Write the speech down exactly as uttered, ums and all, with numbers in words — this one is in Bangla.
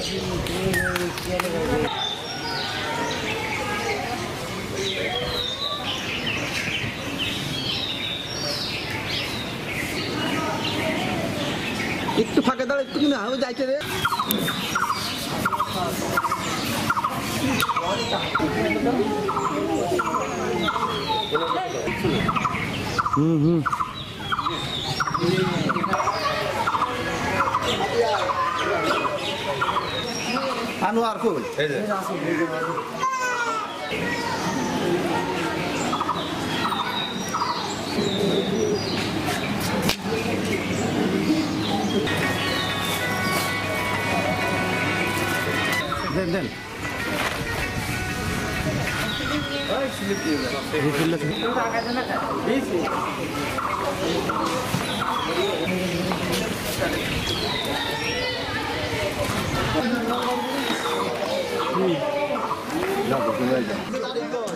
একটু ফাঁকে দাঁড়া একটু কিনা হবে যাইতে রে হুম হুম আনোয়ার ফুল এই যে দেন দেন ওই স্লিপ দিয়ে দাও এই ফিল্ড থেকে টাকা দেন না বেশি হুম যাও তুমি যাও